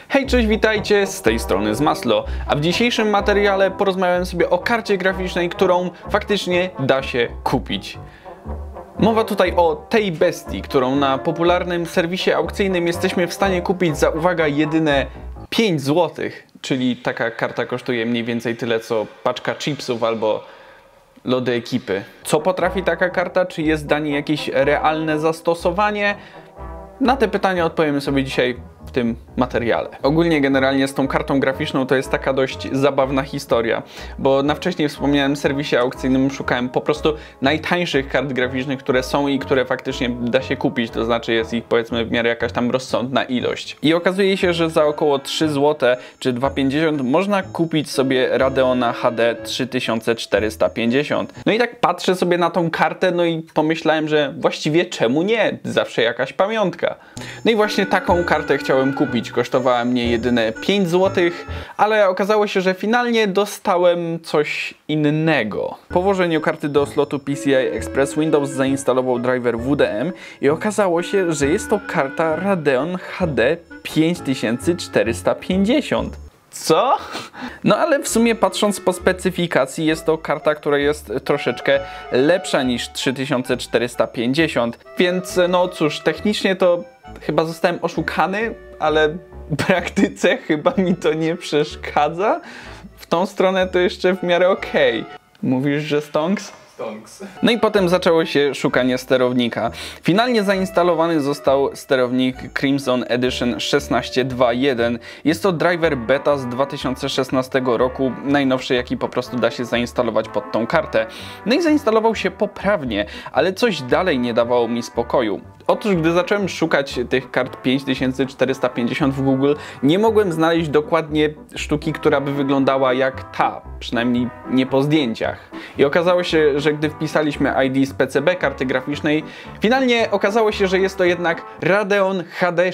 Hej, cześć, witajcie, z tej strony Zmaslo, a w dzisiejszym materiale porozmawiałem sobie o karcie graficznej, którą faktycznie da się kupić. Mowa tutaj o tej bestii, którą na popularnym serwisie aukcyjnym jesteśmy w stanie kupić za, uwaga, jedyne 5 zł, czyli taka karta kosztuje mniej więcej tyle co paczka chipsów albo lody ekipy. Co potrafi taka karta? Czy jest dla niej jakieś realne zastosowanie? Na te pytania odpowiemy sobie dzisiaj w tym materiale. Ogólnie generalnie z tą kartą graficzną to jest taka dość zabawna historia, bo na wcześniej wspomnianym serwisie aukcyjnym szukałem po prostu najtańszych kart graficznych, które są i które faktycznie da się kupić, to znaczy jest ich powiedzmy w miarę jakaś tam rozsądna ilość. I okazuje się, że za około 3 zł czy 2,50 można kupić sobie Radeona HD 3450. No i tak patrzę sobie na tą kartę, no i pomyślałem, że właściwie czemu nie? Zawsze jakaś pamiątka. No i właśnie taką kartę chciałem kupić. Kosztowała mnie jedyne 5 zł, ale okazało się, że finalnie dostałem coś innego. Po włożeniu karty do slotu PCI Express Windows zainstalował driver WDM i okazało się, że jest to karta Radeon HD 5450. Co? No ale w sumie patrząc po specyfikacji jest to karta, która jest troszeczkę lepsza niż 3450, więc no cóż, technicznie to chyba zostałem oszukany, ale w praktyce chyba mi to nie przeszkadza. W tą stronę to jeszcze w miarę okej. Mówisz, że stonks? No i potem zaczęło się szukanie sterownika. Finalnie zainstalowany został sterownik Crimson Edition 16.2.1. Jest to driver beta z 2016 roku, najnowszy jaki po prostu da się zainstalować pod tą kartę. No i zainstalował się poprawnie, ale coś dalej nie dawało mi spokoju. Otóż gdy zacząłem szukać tych kart 5450 w Google, nie mogłem znaleźć dokładnie sztuki, która by wyglądała jak ta, przynajmniej nie po zdjęciach. I okazało się, że gdy wpisaliśmy ID z PCB karty graficznej, finalnie okazało się, że jest to jednak Radeon HD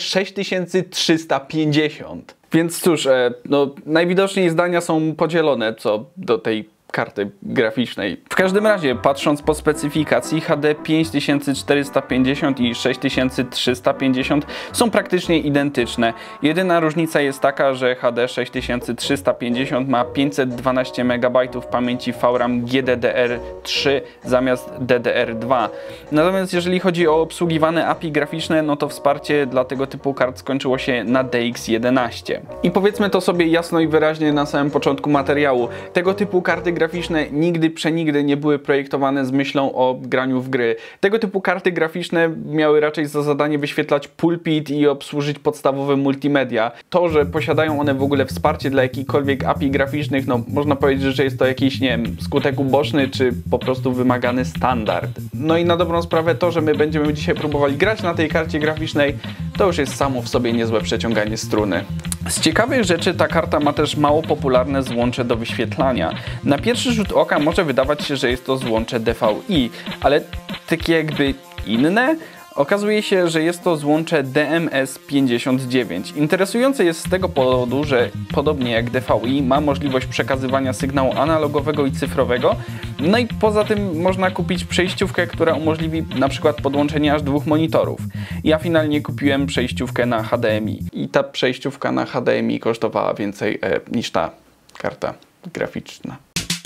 6350. Więc cóż, no najwidoczniej zdania są podzielone co do tej karty graficznej. W każdym razie, patrząc po specyfikacji, HD 5450 i 6350 są praktycznie identyczne. Jedyna różnica jest taka, że HD 6350 ma 512 MB pamięci VRAM GDDR3 zamiast DDR2. Natomiast jeżeli chodzi o obsługiwane API graficzne, no to wsparcie dla tego typu kart skończyło się na DX11. I powiedzmy to sobie jasno i wyraźnie na samym początku materiału. Tego typu karty graficzne nigdy przenigdy nie były projektowane z myślą o graniu w gry. Tego typu karty graficzne miały raczej za zadanie wyświetlać pulpit i obsłużyć podstawowe multimedia. To, że posiadają one w ogóle wsparcie dla jakichkolwiek API graficznych, no można powiedzieć, że jest to jakiś, nie wiem, skutek uboczny, czy po prostu wymagany standard. No i na dobrą sprawę to, że my będziemy dzisiaj próbowali grać na tej karcie graficznej, to już jest samo w sobie niezłe przeciąganie struny. Z ciekawych rzeczy ta karta ma też mało popularne złącze do wyświetlania. Na pierwszy rzut oka może wydawać się, że jest to złącze DVI, ale takie jakby inne? Okazuje się, że jest to złącze DMS59. Interesujące jest z tego powodu, że podobnie jak DVI ma możliwość przekazywania sygnału analogowego i cyfrowego, no i poza tym można kupić przejściówkę, która umożliwi na przykład podłączenie aż 2 monitorów. Ja finalnie kupiłem przejściówkę na HDMI i ta przejściówka na HDMI kosztowała więcej niż ta karta graficzna.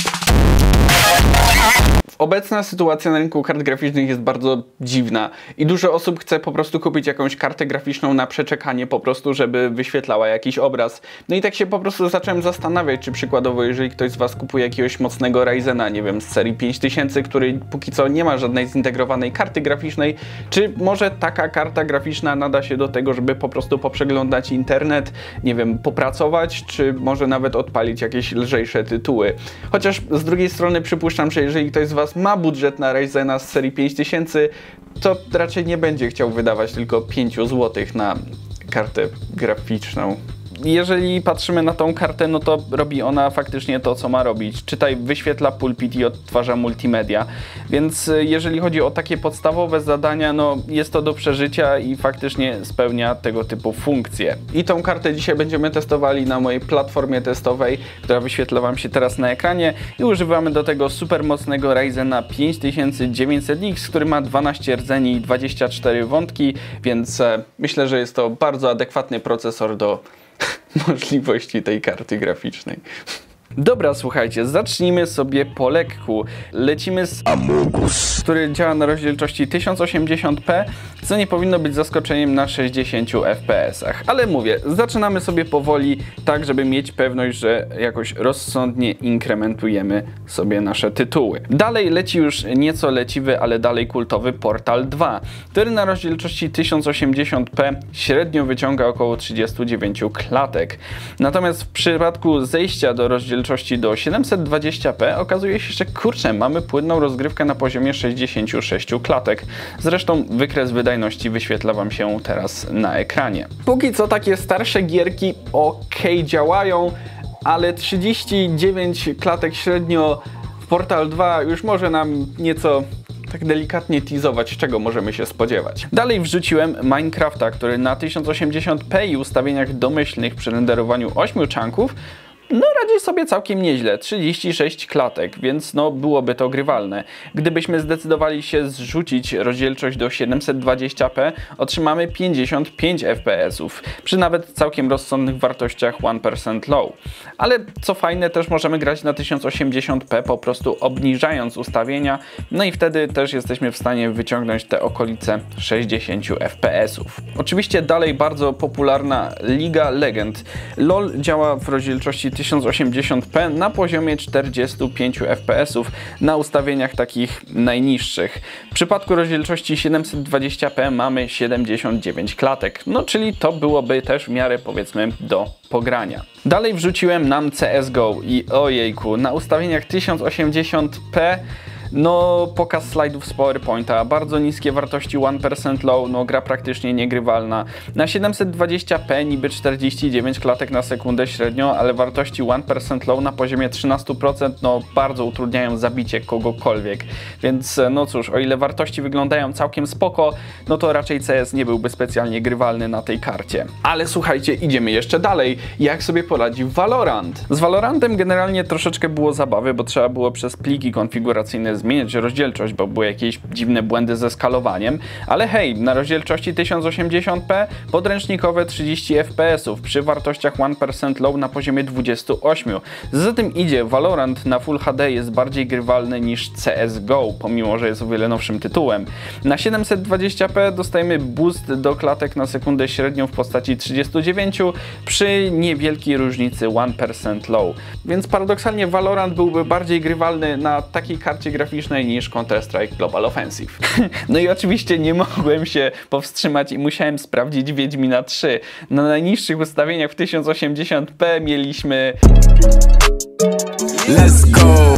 Obecna sytuacja na rynku kart graficznych jest bardzo dziwna i dużo osób chce po prostu kupić jakąś kartę graficzną na przeczekanie po prostu, żeby wyświetlała jakiś obraz. No i tak się po prostu zacząłem zastanawiać, czy przykładowo jeżeli ktoś z Was kupuje jakiegoś mocnego Ryzena, nie wiem, z serii 5000, który póki co nie ma żadnej zintegrowanej karty graficznej, czy może taka karta graficzna nada się do tego, żeby po prostu poprzeglądać internet, nie wiem, popracować, czy może nawet odpalić jakieś lżejsze tytuły. Chociaż z drugiej strony przypuszczam, że jeżeli ktoś z Was ma budżet na Ryzena z serii 5000, to raczej nie będzie chciał wydawać tylko 5 zł na kartę graficzną. Jeżeli patrzymy na tą kartę, no to robi ona faktycznie to, co ma robić. Czytaj, wyświetla pulpit i odtwarza multimedia. Więc jeżeli chodzi o takie podstawowe zadania, no jest to do przeżycia i faktycznie spełnia tego typu funkcje. I tą kartę dzisiaj będziemy testowali na mojej platformie testowej, która wyświetla Wam się teraz na ekranie i używamy do tego super mocnego Ryzena 5900X, który ma 12 rdzeni i 24 wątki, więc myślę, że jest to bardzo adekwatny procesor do możliwości tej karty graficznej. Dobra, słuchajcie, zacznijmy sobie po lekku. Lecimy z Amogus, który działa na rozdzielczości 1080p, co nie powinno być zaskoczeniem na 60 fps-ach. Ale mówię, zaczynamy sobie powoli, tak żeby mieć pewność, że jakoś rozsądnie inkrementujemy sobie nasze tytuły. Dalej leci już nieco leciwy, ale dalej kultowy Portal 2, który na rozdzielczości 1080p średnio wyciąga około 39 klatek. Natomiast w przypadku zejścia do rozdzielczości do 720p okazuje się, że kurczę, mamy płynną rozgrywkę na poziomie 66 klatek. Zresztą wykres wydajności wyświetla wam się teraz na ekranie. Póki co takie starsze gierki działają, ale 39 klatek średnio w Portal 2 już może nam nieco tak delikatnie teasować, czego możemy się spodziewać. Dalej wrzuciłem Minecrafta, który na 1080p i ustawieniach domyślnych przy renderowaniu 8 chunków no radzi sobie całkiem nieźle, 36 klatek, więc no byłoby to grywalne. Gdybyśmy zdecydowali się zrzucić rozdzielczość do 720p, otrzymamy 55 fps-ów, przy nawet całkiem rozsądnych wartościach 1% low. Ale co fajne, też możemy grać na 1080p, po prostu obniżając ustawienia, no i wtedy też jesteśmy w stanie wyciągnąć te okolice 60 fps-ów. Oczywiście dalej bardzo popularna Liga Legend. LoL działa w rozdzielczości 1080p na poziomie 45 fps na ustawieniach takich najniższych. W przypadku rozdzielczości 720p mamy 79 klatek, no czyli to byłoby też w miarę powiedzmy do pogrania. Dalej wrzuciłem nam CSGO i ojejku, na ustawieniach 1080p no pokaz slajdów z PowerPointa, bardzo niskie wartości 1% low, no gra praktycznie niegrywalna. Na 720p niby 49 klatek na sekundę średnio, ale wartości 1% low na poziomie 13% no bardzo utrudniają zabicie kogokolwiek. Więc no cóż, o ile wartości wyglądają całkiem spoko, no to raczej CS nie byłby specjalnie grywalny na tej karcie. Ale słuchajcie, idziemy jeszcze dalej. Jak sobie poradzi Valorant? Z Valorantem generalnie troszeczkę było zabawy, bo trzeba było przez pliki konfiguracyjne zmieniać rozdzielczość, bo były jakieś dziwne błędy ze skalowaniem, ale hej, na rozdzielczości 1080p podręcznikowe 30 fps przy wartościach 1% low na poziomie 28. Za tym idzie, Valorant na Full HD jest bardziej grywalny niż CSGO, pomimo że jest o wiele nowszym tytułem. Na 720p dostajemy boost do klatek na sekundę średnią w postaci 39 przy niewielkiej różnicy 1% low. Więc paradoksalnie Valorant byłby bardziej grywalny na takiej karcie graficznej niż Counter-Strike Global Offensive. No i oczywiście nie mogłem się powstrzymać i musiałem sprawdzić Wiedźmina 3. Na najniższych ustawieniach w 1080p mieliśmy... Let's go!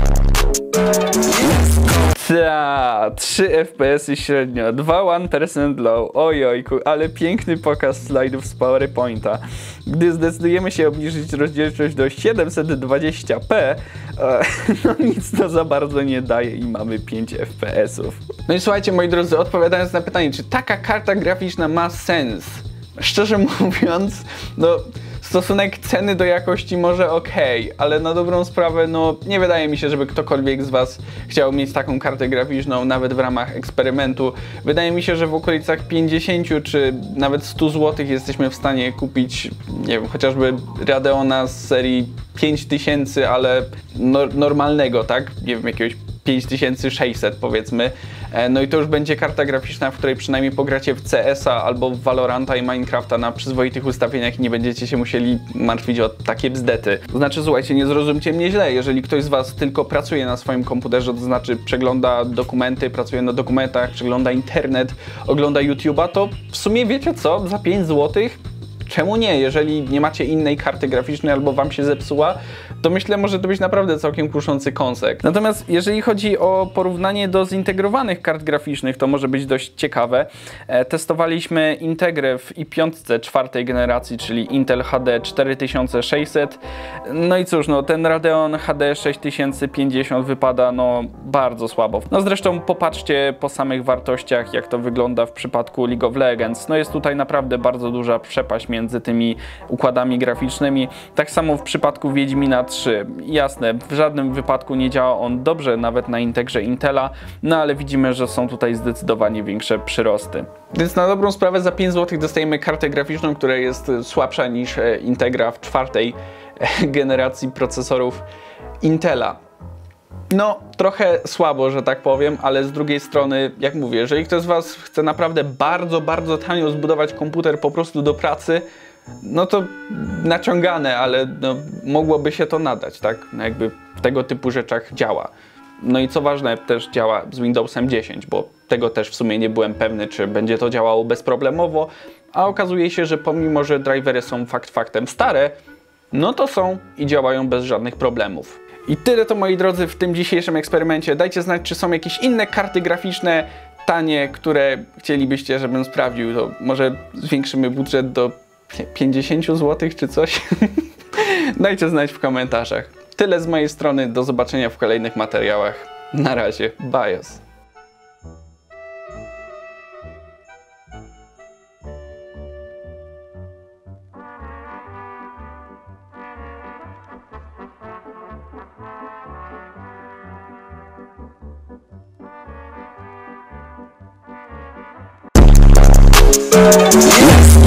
3 FPS-y średnio, 2 1% low, ojojku, ale piękny pokaz slajdów z PowerPointa. Gdy zdecydujemy się obniżyć rozdzielczość do 720p, no nic to za bardzo nie daje i mamy 5 FPS-ów. No i słuchajcie, moi drodzy, odpowiadając na pytanie, czy taka karta graficzna ma sens? Szczerze mówiąc, no stosunek ceny do jakości może okej, ale na dobrą sprawę, no nie wydaje mi się, żeby ktokolwiek z was chciał mieć taką kartę graficzną, nawet w ramach eksperymentu. Wydaje mi się, że w okolicach 50 czy nawet 100 zł jesteśmy w stanie kupić, nie wiem, chociażby Radeona z serii 5000, ale normalnego, tak? Nie wiem, jakiegoś 5600 powiedzmy. No i to już będzie karta graficzna, w której przynajmniej pogracie w CS-a albo w Valoranta i Minecrafta na przyzwoitych ustawieniach i nie będziecie się musieli martwić o takie bzdety. To znaczy, słuchajcie, nie zrozumcie mnie źle, jeżeli ktoś z was tylko pracuje na swoim komputerze, to znaczy przegląda dokumenty, pracuje na dokumentach, przegląda internet, ogląda YouTube'a, to w sumie wiecie co, za 5 zł czemu nie? Jeżeli nie macie innej karty graficznej albo wam się zepsuła, to myślę, może to być naprawdę całkiem kuszący kąsek. Natomiast jeżeli chodzi o porównanie do zintegrowanych kart graficznych, to może być dość ciekawe. Testowaliśmy Integrę w i5 czwartej generacji, czyli Intel HD 4600. No i cóż, no ten Radeon HD 6050 wypada no bardzo słabo. No zresztą popatrzcie po samych wartościach, jak to wygląda w przypadku League of Legends. No jest tutaj naprawdę bardzo duża przepaść między tymi układami graficznymi. Tak samo w przypadku Wiedźmina 3. Jasne, w żadnym wypadku nie działa on dobrze, nawet na Integrze Intela, no ale widzimy, że są tutaj zdecydowanie większe przyrosty. Więc na dobrą sprawę za 5 zł dostajemy kartę graficzną, która jest słabsza niż Integra w 4. generacji procesorów Intela. No, trochę słabo, że tak powiem, ale z drugiej strony, jak mówię, jeżeli ktoś z Was chce naprawdę bardzo, bardzo tanio zbudować komputer po prostu do pracy, no to naciągane, ale no, mogłoby się to nadać, tak? No jakby w tego typu rzeczach działa. No i co ważne, też działa z Windowsem 10, bo tego też w sumie nie byłem pewny, czy będzie to działało bezproblemowo, a okazuje się, że pomimo, że drivery są faktem stare, no to są i działają bez żadnych problemów. I tyle to, moi drodzy, w tym dzisiejszym eksperymencie. Dajcie znać, czy są jakieś inne karty graficzne tanie, które chcielibyście, żebym sprawdził. To może zwiększymy budżet do 50 zł czy coś? Dajcie znać w komentarzach. Tyle z mojej strony. Do zobaczenia w kolejnych materiałach. Na razie. BIOS. Yes.